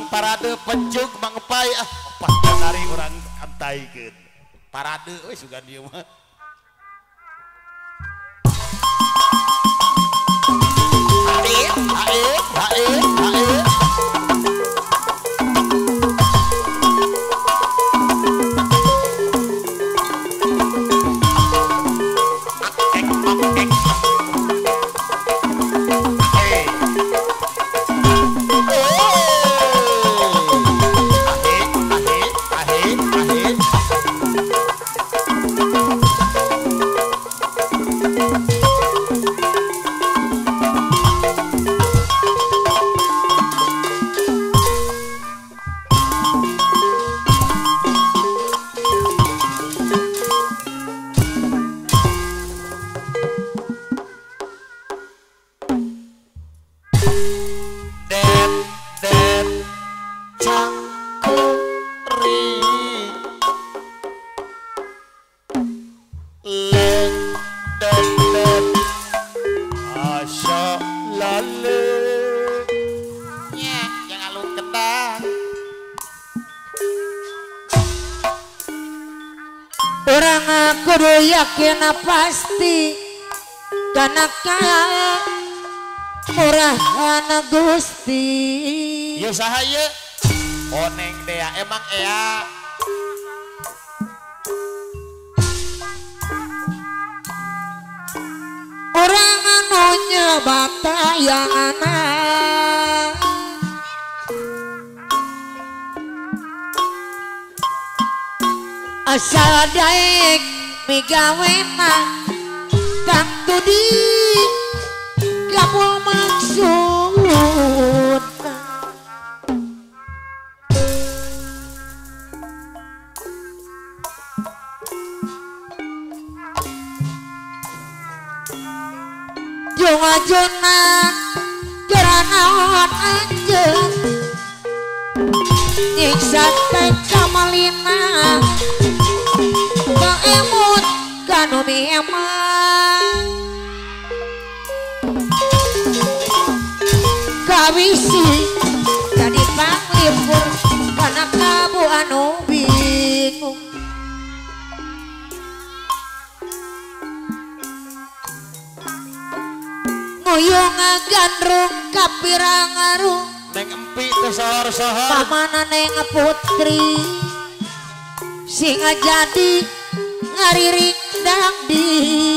parade penjug mangpai pas dari orang antaikeun parade we sugan dieu mah hae kudu yakin pasti karena murahan Gusti ieu saha ieu oneng dea emang ea orang anu nyebata yang anak asal daek migawena kang tudi kamu maksud jona geranaon anjeun nyiksa teh kamalina emut kanu memang kabisi jadi panglipur karena kabu anu bingung nguyung gandrung kapirang arung neng empi teh sohor-sohor pamana neng putri singa jadi ngariring dangdi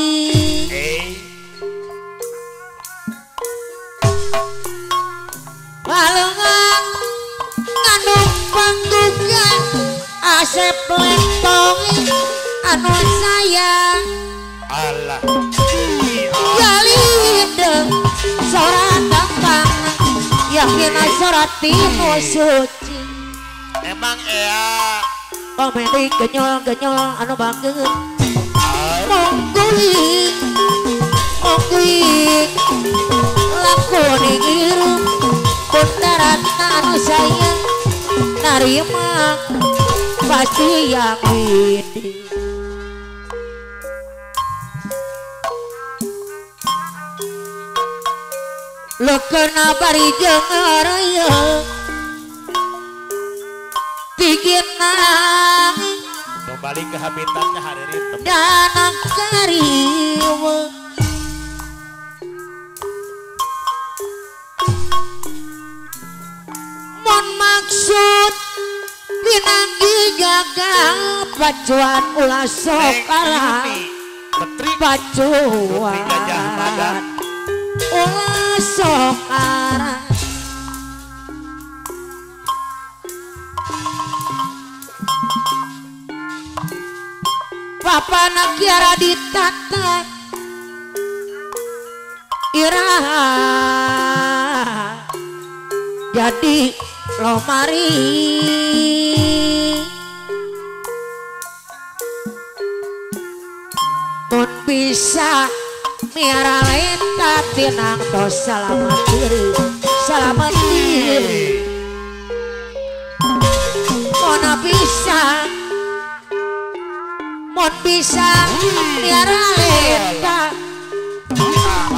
balungan ngandung panggugan asep lentongi anu sayang Allah galideng sorat gampang yakin sorat tinu suci emang ea pamedi genyol-genyol anu banget mongguing lakoni irung bundaran anu sayang narima pasti yang widi lo kena bari jengaraya tiginang kembali ke habitatnya hadirin danang kariwa mon maksud pinanggi jaga pacuan ulah sokala pacuan ulah sokala papa nak kiara ditata iraha jadi lomari mun bisa miara lenta tinang tos selamat diri mona bisa mon bisa miara lenta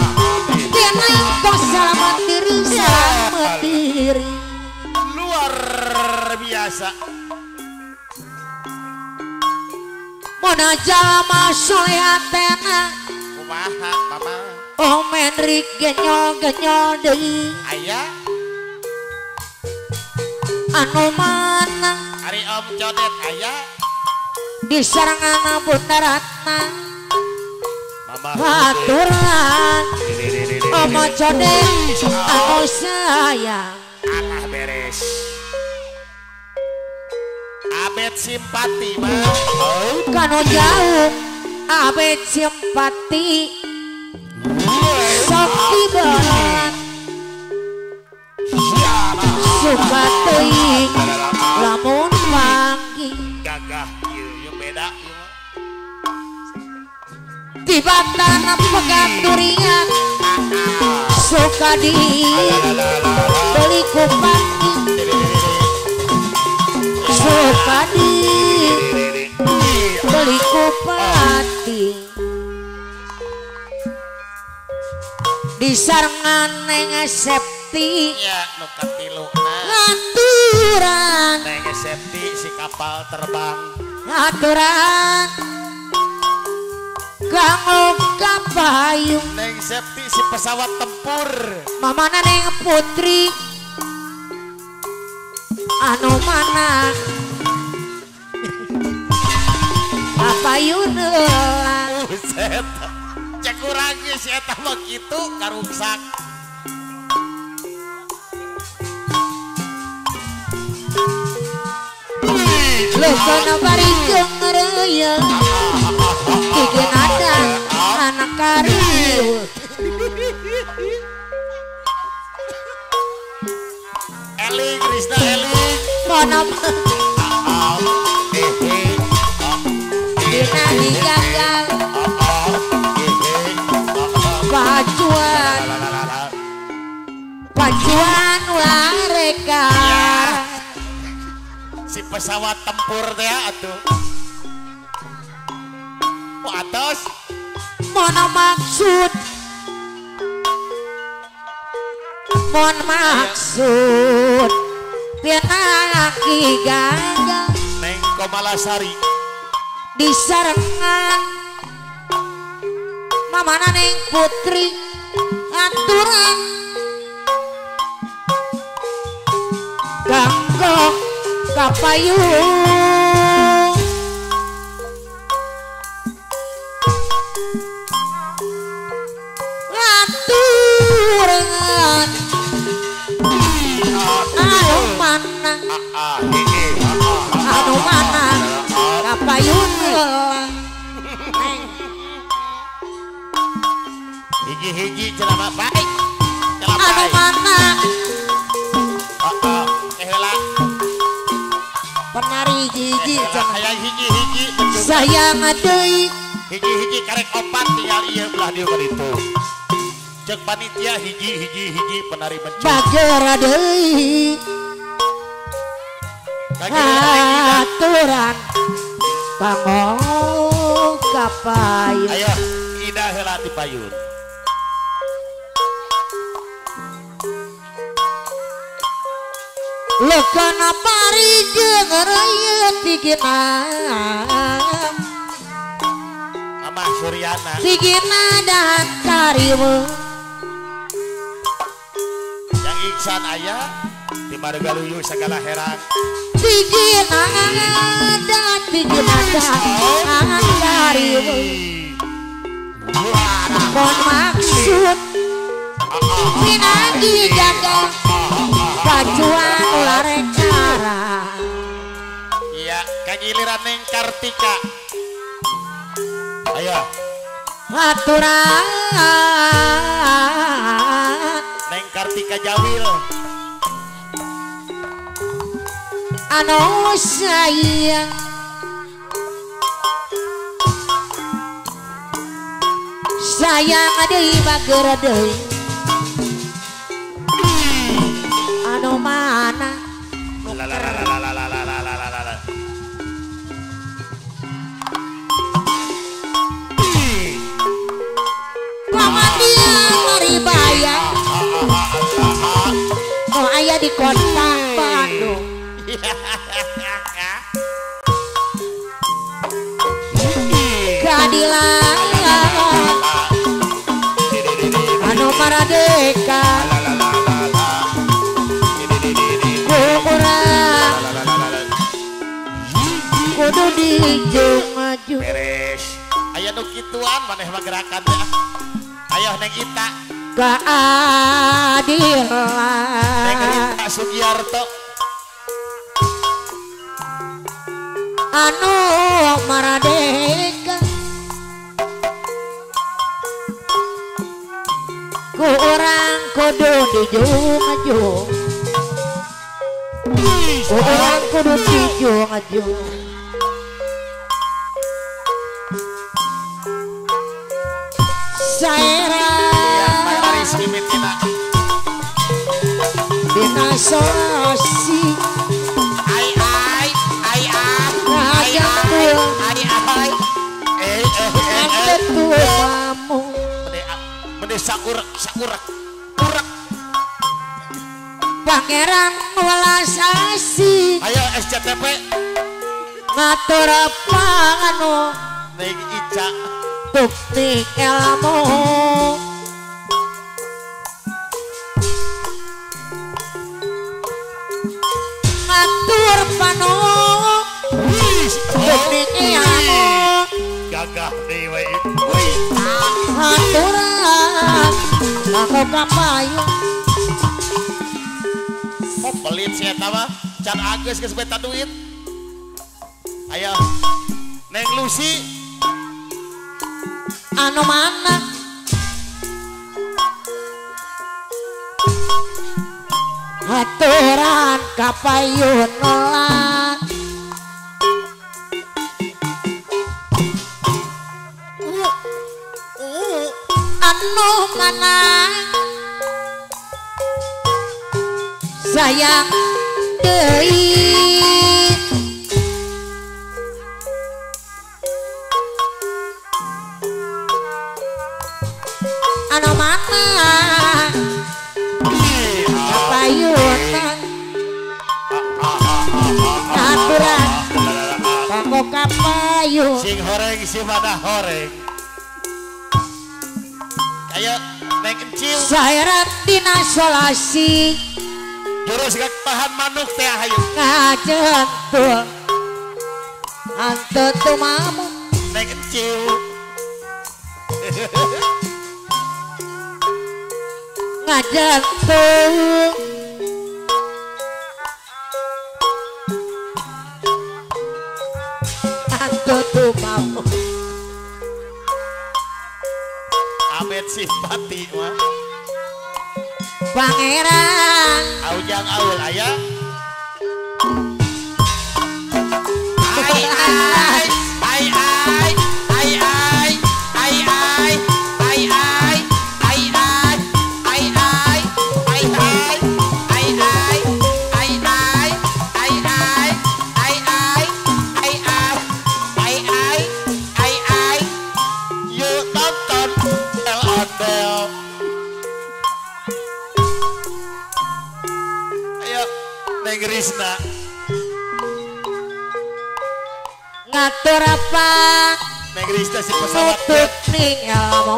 tinang tos selamat diri luar biasa. Mona jalma solehatena Kumaha mama? oh menrik genyol-genyol deui Aya anu mana Ari Om Codet aya di sarangana Bunda Ratna mama aturan Om Codet anu sayang alah beres. Abet simpati mah. kanu jauh abet simpati sok dibalan suka teuing lamun pagi Gagah ieu beda ieu. tibatan pegaturian suka di beli kupati suka di beli kupati di sarangan neng septi Ya nu katiluna aturan neng septi si kapal terbang. aturan kamu kapayung Neng septi si pesawat tempur. mamana neng putri anu mana kapayun Buset. Cek urang ge si eta mah kitu karungsak. lekana bari reuyeul bikin ada anak kariu Eling Krisna eling. mana dina digagal pacuan pacuan ulah reka Si pesawat tempur teh atuh. Ku atos mana maksud mon maksud pinaki gagal Neng Komalasari. di sarangan mamana neng putri aturan ganggo kapayung aturan anu mana anu mana kapayun Hiji-hiji cenah baik. Cenah anu baik. mana Heula. penari hiji Hayang hiji-hiji betul. sayang deui Hiji-hiji karek opat tinggal ieu belah dieu ka ditu. Cek panitia hiji penari mencung. bagera deui Kageura aturan kamu kapayun ayo ida heula ti payun. lekana pari jeung reuyeul tigina Amah Suryana. tigina dan kariweuh Yang Iksan aya di Margaluyu segala herang. tigina dan tigina dan kariweuh mon maksud pinagi gagal pacuan ulah recara Iya, kagiliran Neng Kartika. Ayo, aturan Neng Kartika Jawil. anu sayang sayang deui bageur deui anu mana Lalalalalalalalalalalalala. pamandia Maribaya oh aya di kota Bandung keadilan anu maradeka ku urang kudu dijung maju beres aya nu kituan maneh mah gerakan teh ayo neng Ita keadilan neng Rita Sugiarto anu maradeka ku urang kudu dijung-jung ku urang kudu dijung-jung saera mari simitina dina solasi tuamu mende sakurak pangeran welas asih ayo SCTP ngatur pangano neng Ica bukti ilmu ngatur pano bukti ilmu gagah dewe aturan aku kapayu oh pelit sih eta mah can Agus geus beta duit ayo neng Lucy anu mana aturan kapayun nolak anu mana sayang deui anu mana kapayunan aturan kanggo kapayun sing horeng si mana horeng ayo neng Encil saherat dina solasi jurus gak tahan manuk teh hayu ngajentul anteu teu mamu neng Encil ngajentul anteu teu mamu Abet simpati mah pangeran aujang aul aya yuk tonton El Ondel ayo neng Risna ngatur apa neng Risna si pesawat tutup jet ning ilmu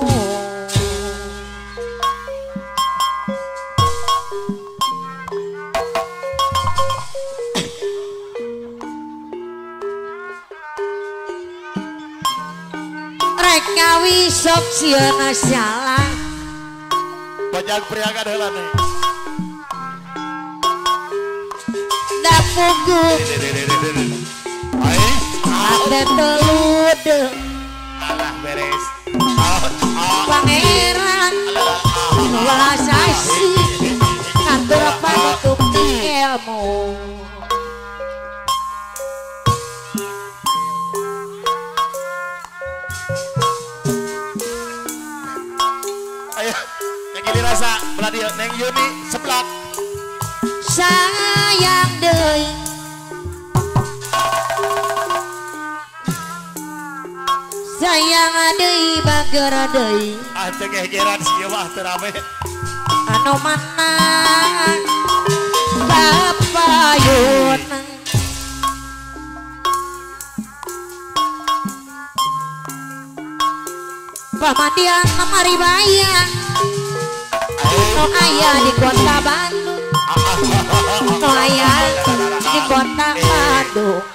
rek ngawi sok sieuna salah bajang priaga heula neng da puguh ai ate teludeung alah beres pangeran welas asih ngatur panutup ilmu ayo neng Gili rasa belah dia neng Yuni seblak sayang deui sayang deui bager deui ah teh gegeran sih mah teu rame anu mana kapayun Pamandian Maribaya no ayah di kota Bandung no ayah di kota Bandung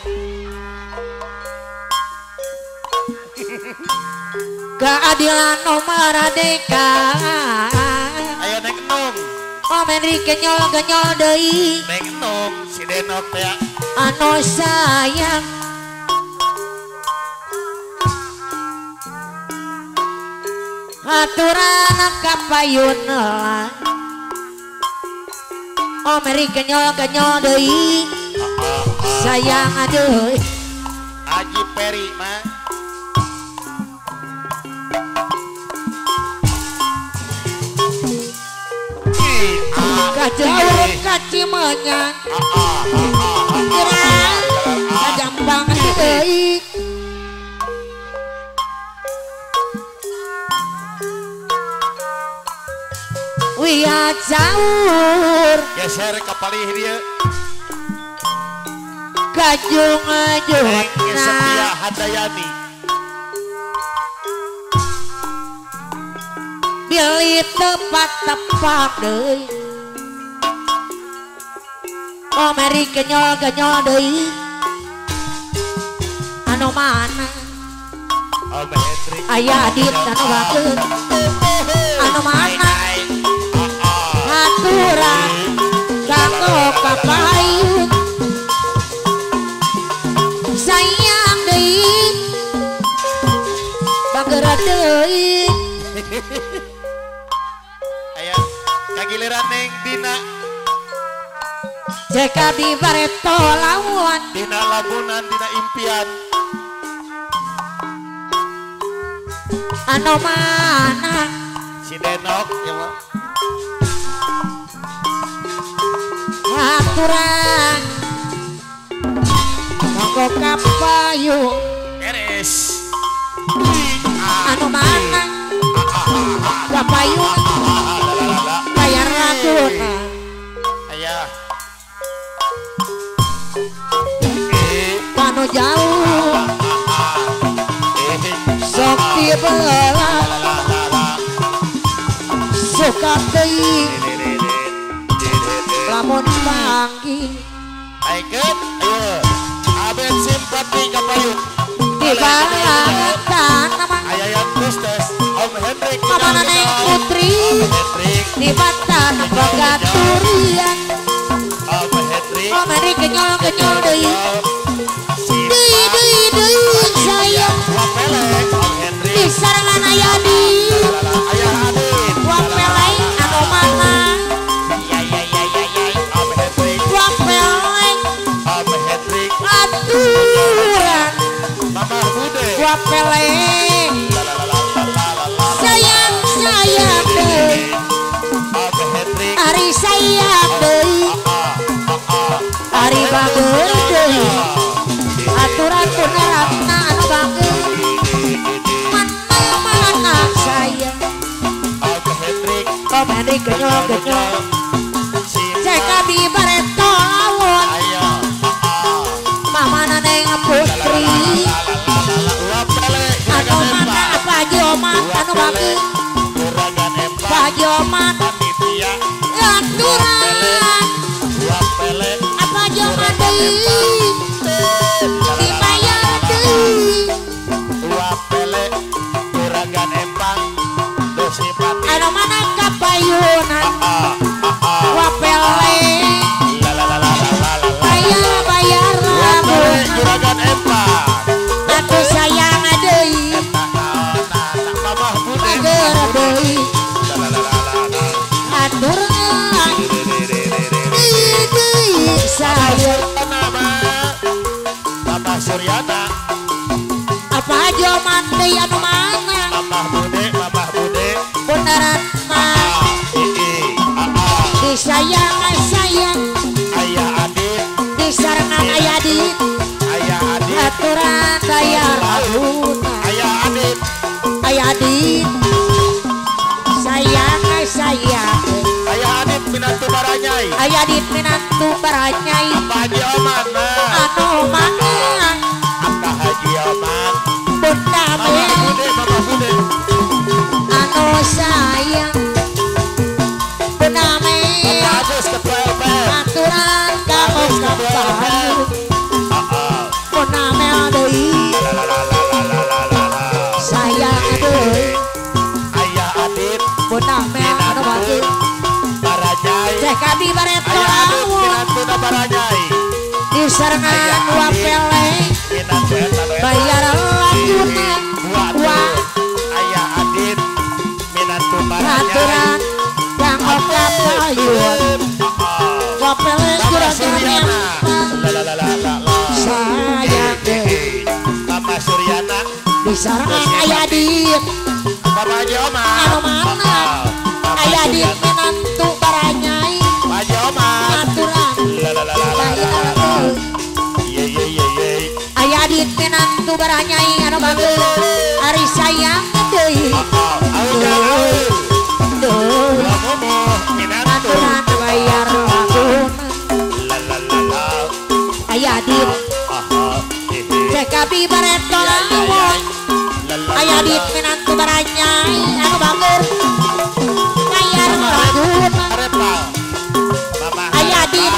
keadilan no merdeka ayo neng enung oh menri kenyol deui neng enung si Denok ya anu sayang aturan kapayun oh meri kenyol deui sayang aduh Haji Peri mah kajauh kacimenyan kira kajambang deui Wia caur geser ke palih dia kajung neng Setia ajuna Handayani bili tepat deui oh meri kenyol deui anu mana Om Hendrik aya adit anu bageut anu mana aturan kanggo kapayun sayang deui bageur deui aya kagiliran neng Dina jeka di bareto lawan Dina labunan Dina impian anu mana si Denok ya mah aturan kanggo kapayun beres anu mana kapayun bayar laguna ayah anu jauh sok dibeula suka deui lamun panggih aikeun ayo abet simpati ka payun di balatan nama aya yang Gustes Om Hendrik mamana neng putri Hendrik di batan bagaturian Om Hendrik oh meri kenyol deui si deui sayang Wapele Om Hendrik di sarangan aya di ayah Adit wapelai anu mana Om Hendrik wapelai Om Hendrik aturan Mama Bude wapelai sayang deui Om Hendrik ari sayang deui ari bageut deui aturan puneratna anu bageut mana sayang Om Hendrik oh meri kenyol si ceka di bareto lawan ayo mamana neng putri Wapele anu mana apa joman anu bageut Juragan Empa Pak Joman panitia aturan Wapele apa joman deui dibayar deui Wapele Juragan Empang Dosipati anu mana kapayunan wapele bayar Wapele lamun Juragan Empang atuh sayang deui Mamah Bude bageur deui aturan deui sayang Mama Suryana apa joman deui anu mana Mamah Bude beneran mah disayang Ayah Adit disarangan aya adit Ayah Adit aturan bayar laguna Ayah Adit aya adit sayang Ayah Adit Minantu Baranyai aya adit minantu baranyai Pak Haji Oman anu mana Pak Haji Oman bunda Mama me Bude sayang deui Ayah Adit beunang mea anu bageut Baranyai cek kadi bareto Ayah Adit lamun Minantuna Baranyai diserengan wapele Minantu eta nu eta bayar lanjutan Dua Ayah Adit Minantu Baranyai aturan yang oka payun wapele jura-jura sayang deui Mama Suryana disarangan aya dit Mama Haji Omar anu mana aya dit menantu baranyai Haji Omar aturan aya dit menantu baranyai anu bageut ari sayang deui aturan bayar lagunan aya dit cek abi bareto lamun aya dit menantu baranyai anu bageut bayar lagunan aya dit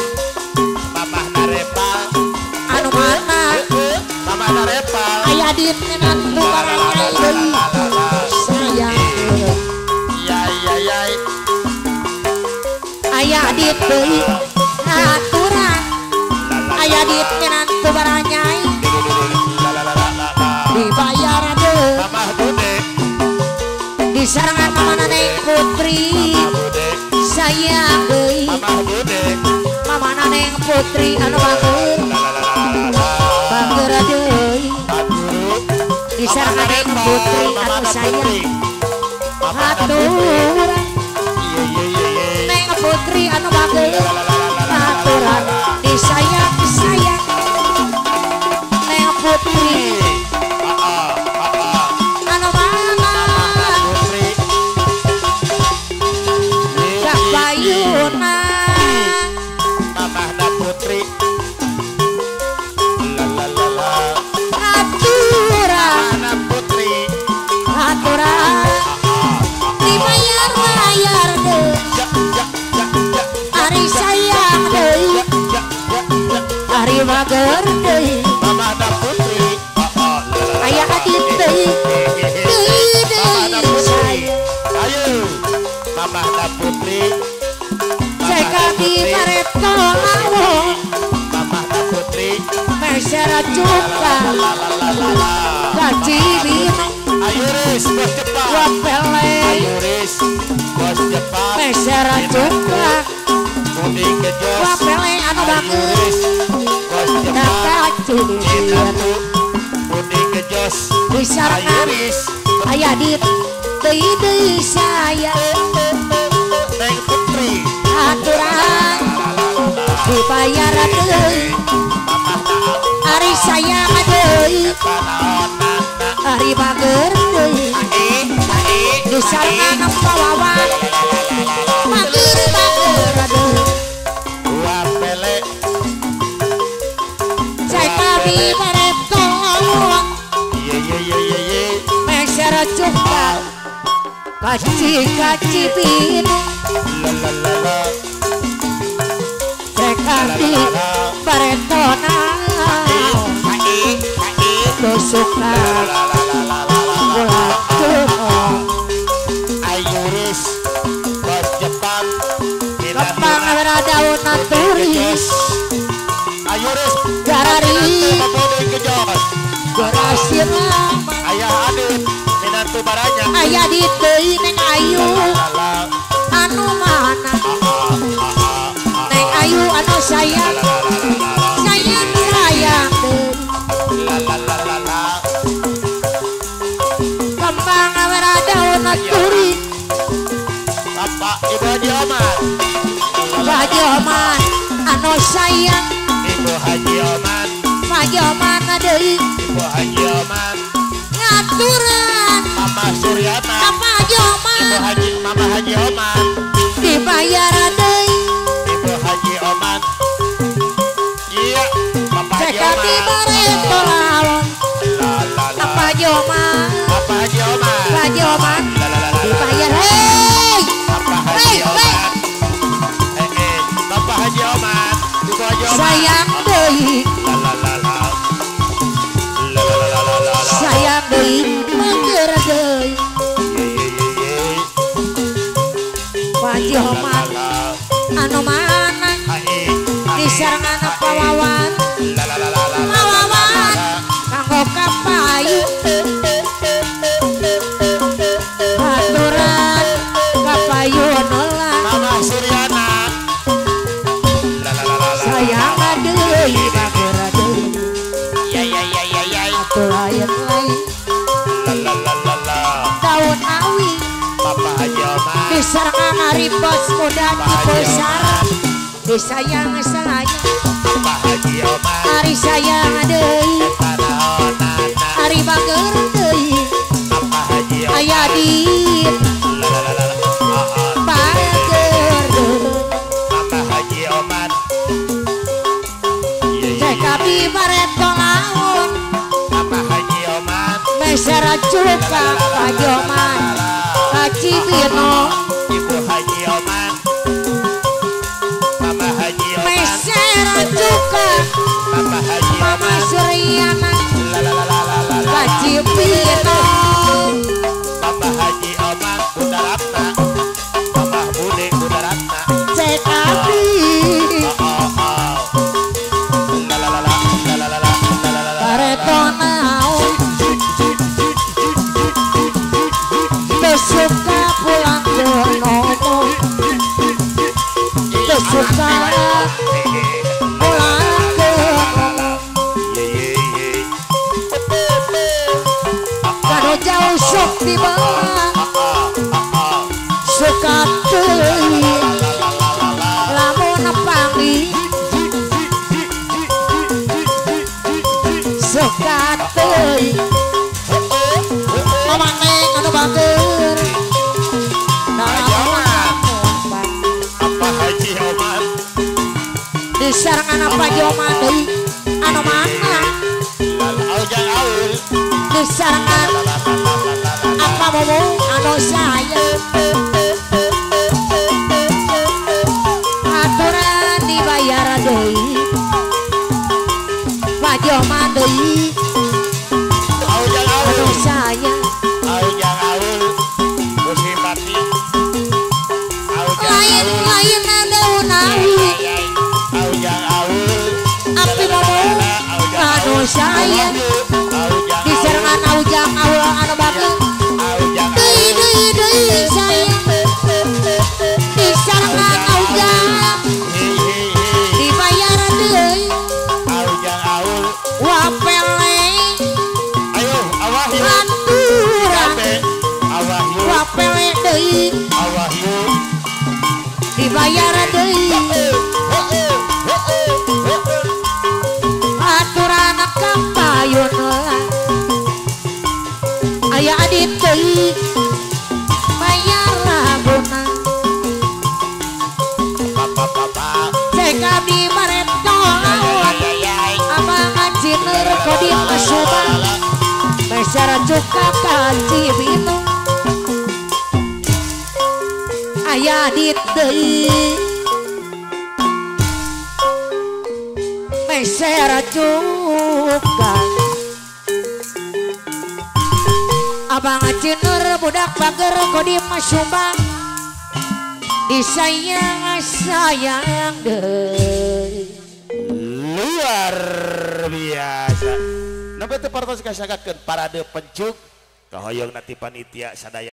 anu mana aya dit menantu baranyai deui sayang deui aya dit deui aturan aya dit menantu baranyai dibayar deui disarangan mama Neneng Putri sayang deui mama Neneng Putri anu bageut bageut deui disarangan Neneng Putri anu sayang aturan Neng Putri anu bageut aturan disayang Neng Putri anu mana dak payuna aturan dibayar deui ari sayang deui ari bageut deui aya adit deui cek abi bareto lamun meser cuka gaji bina wapele meser cuka wapele anu bageut gaji bina disarangan aya dit deui sayang aturan dibayar deui ari sayang deui ari bageut deui disarangan pawawan bageut deui cek abi bareto meser cuka kaci bina cek abi bareto suka Ayuris bos Jepang Jepang beradaun naturis Ayuris garari Garasin lama Ayah Adit Minantu Baranya Ayah di deui Neng Ayu anu mana Neng Ayu anu sayang sayang kembang beradaun naturis Bapak Ibu Haji Omar Haji Oman anu sayang Ibu Haji Oman Haji Oman deui Ibu Haji Oman ngaturan Mama Suryana Papa Haji Oman Mama Haji Oman dibayar deui Ibu Haji Oman iya Papa Haji cekati Oman bareto lawan Papa Haji Oman Papa Haji Oman Papa Haji Oman dibayar hei Papa Haji Oman Papa Haji Oman Ibu Haji Oman sayang deui sayang deui disarangan pawawan pawawan kanggo kapayu aturan kapayu nolah Mama Suryana sayang adeui bageur adeui ya atuh lain-lain daun awi Papa Haji Omar disarangan hari bos muda Cipusar disayang sayang Papa Haji Omar hari sayang deui Tanahonana hari bageur deui Papa Haji Omar aya di bageur deui Papa Haji Omar cek abdi bareto laun Papa Haji Omar meser cuka pajoman kaci bino Ibu Haji Omar Mama Haji Omar meser cuka Papa Haji mama Omar Suryana kaci bino Papa Haji Omar Bunda Ratna Mama Bude Bunda Ratna cek abdi bareto naun suka pulang ke nomo suka pulang ke nomo kado jauh sok di bawah suka teuing lamun panggih suka teuing mama neng anu bageur Papa Haji Omar disarangan apa joman deui anu mana Aujang Aul disarangan apa momo anu saya aturan dibayar deui pajoman deui Aujang Aul anu saya Aujang Aul Musibati lain-lain daun awi Aujang Aul api momo anu saya disarangan aujang aul anu bageur deui saya disarangan aujang dibayar deui Aujang Aul wapele ayo Awahyu aturan Awahyu wapele deui Awahyu dibayar deui aturan kapayun lah aya adit deui bayar laguna Papa cek abdi bareto lawan abang anjiner kodim kesuban meser cuka kaci bino aya adit deui meser cuka abang anjiner budak bager kodim sumbang disayang deui luar biasa namanya partos kasagakeun parade pencuk kahoyong nanti panitia sadaya